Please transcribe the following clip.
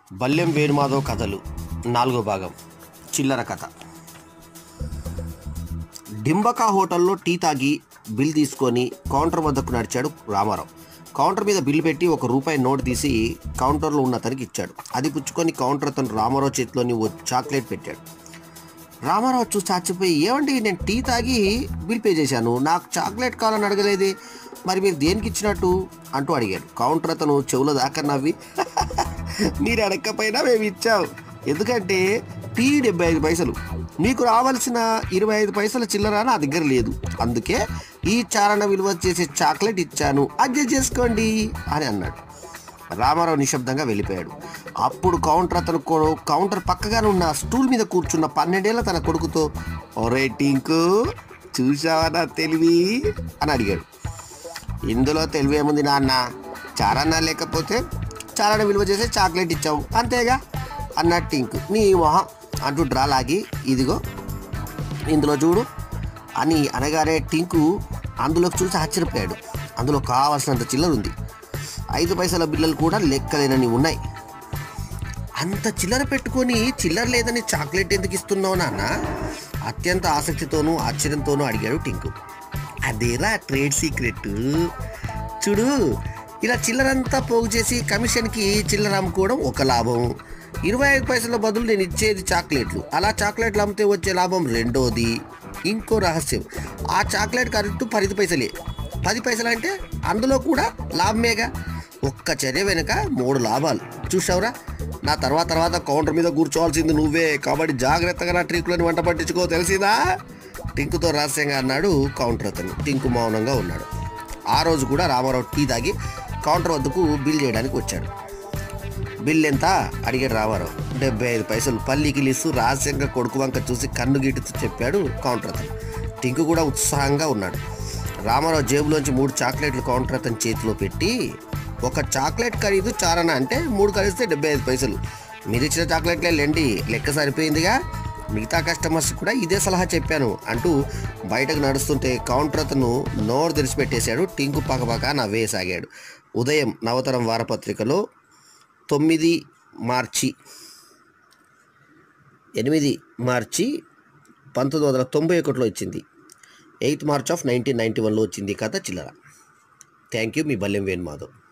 బల్లెం వేణుమాధవ్ కథలు 4వ భాగం చిల్లర కథ. డింబకా హోటల్లో టీ తాగి బిల్ తీసుకొని కౌంటర్ వద్దకు నడిచాడు రామారావు. కౌంటర్ మీద బిల్లు పెట్టి ₹1 నోటు తీసి కౌంటర్లో ఉన్న అతనికి ఇచ్చాడు. అది పుచ్చుకొని కౌంటర్ అతను రామారావు చేతిలోని ఓ చాక్లెట్ పెట్టాడు. రామారావు చూసి చచ్చిపోయి, ఏమండి నేను టీ తాగి బిల్ పే చేశాను, నాకు చాక్లెట్ కావాలని అడగలేదే, మరి మీరు దేనికి ఇచ్చినట్టు అంటూ అడిగాడు. కౌంటర్ అతను చెవులో దాకా నవ్వి, మీరు అడగకపోయినా మేము ఇచ్చాం, ఎందుకంటే టీ 75 పైసలు, మీకు రావాల్సిన 25 పైసల చిల్లర నా దగ్గర లేదు, అందుకే ఈ చారణ విలువ చేసే చాక్లెట్ ఇచ్చాను, అడ్జస్ట్ చేసుకోండి అని అన్నాడు. రామారావు నిశ్శబ్దంగా వెళ్ళిపోయాడు. అప్పుడు కౌంటర్ అతను కౌంటర్ పక్కగానే ఉన్న స్టూల్ మీద కూర్చున్న 12 ఏళ్ల తన కొడుకుతో, ఒరే టింకు చూసావా నా తెలివి అని అడిగాడు. ఇందులో తెలివి ఏముంది నాన్న, చారణ లేకపోతే చారణ విలువ చేసే చాక్లెట్ ఇచ్చావు అంతేగా అన్నాడు టింకు. నీ మొహం అంటూ డ్రా లాగి, ఇదిగో ఇందులో చూడు అని అనగానే టింకు అందులోకి చూసి ఆశ్చర్యపోయాడు. అందులో కావాల్సినంత చిల్లర ఉంది. 5 పైసల బిల్లలు కూడా లెక్కలేనని ఉన్నాయి. అంత చిల్లర పెట్టుకొని చిల్లర లేదని చాక్లెట్ ఎందుకు ఇస్తున్నావు నాన్న? అత్యంత ఆసక్తితోనూ ఆశ్చర్యంతోనూ అడిగాడు టింకు. అదేరా ట్రేడ్ సీక్రెట్, చూడు ఇలా చిల్లరంతా పోగు చేసి కమిషన్కి చిల్లర అమ్ముకోవడం ఒక లాభం, 25 పైసల బదులు నేను ఇచ్చేది చాక్లెట్లు, అలా చాక్లెట్లు అమ్మితే వచ్చే లాభం రెండోది. ఇంకో రహస్యం, ఆ చాక్లెట్ ఖరీదు 10 పైసలే. 10 పైసలు అంటే అందులో కూడా లాభమేగా. ఒక్క చర్య వెనుక 3 లాభాలు. చూసావురా, నా తర్వాత కౌంటర్ మీద కూర్చోవాల్సింది నువ్వే, కాబట్టి జాగ్రత్తగా నా ట్రిక్లను వంట పట్టించుకో, తెలిసిందా? టింకుతో రహస్యంగా అన్నాడు కౌంటర్ అతను. టింకు మౌనంగా ఉన్నాడు. ఆ రోజు కూడా రామారావు టీ తాగి కౌంటర్ వద్దకు బిల్ చేయడానికి వచ్చాడు. బిల్ ఎంత అడిగాడు రామారావు. 75 పైసలు పల్లికిలిస్తూ రహస్యంగా కొడుకు వంక చూసి కన్ను గిట్టుతూ చెప్పాడు కౌంటర్ అతను. టింకు కూడా ఉత్సాహంగా ఉన్నాడు. రామారావు జేబులోంచి 3 చాక్లెట్లు కౌంటర్ అతని చేతిలో పెట్టి, ఒక చాక్లెట్ ఖరీదు చారణ అంటే 3 కలిస్తే 75 పైసలు, మీరు ఇచ్చిన చాక్లెట్లే లెండి, లెక్క సరిపోయిందిగా, మిగతా కస్టమర్స్ కూడా ఇదే సలహా చెప్పాను అంటూ బయటకు నడుస్తుంటే కౌంటర్ అతను నోరు తెరిచిపెట్టేశాడు. టింకు పక్కపక్క నవ్వేసాగాడు. ఉదయం నవతరం వారపత్రికలో 8 మార్చి 1991లో ఇచ్చింది. 8 మార్చ్ 1991లో వచ్చింది కథ చిల్లర. థ్యాంక్ యూ, మీ బల్లెం వేణుమాధవ్.